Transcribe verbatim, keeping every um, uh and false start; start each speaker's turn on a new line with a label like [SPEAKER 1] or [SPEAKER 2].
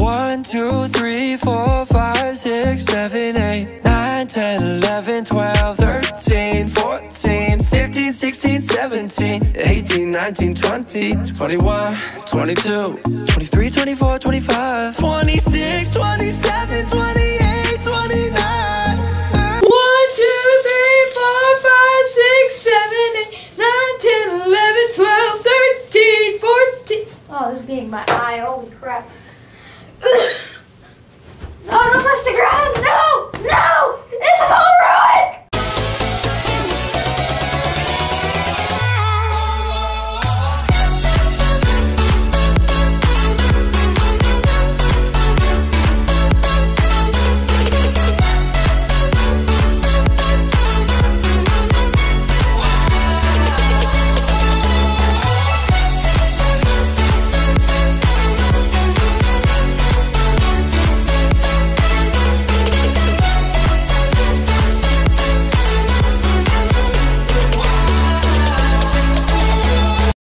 [SPEAKER 1] one, two, three, four, five, six, seven, eight, nine, ten, eleven, twelve, thirteen, fourteen, fifteen, sixteen, seventeen, eighteen, nineteen, twenty, twenty-one, twenty-two, twenty-three, twenty-four, twenty-five, twenty-six, twenty-seven, twenty-eight, twenty-nine.
[SPEAKER 2] one, two, three, four, five, six, seven, eight, nine, ten, eleven, twelve, thirteen, fourteen. Oh, this is getting my eye. Holy crap. No, don't touch the ground.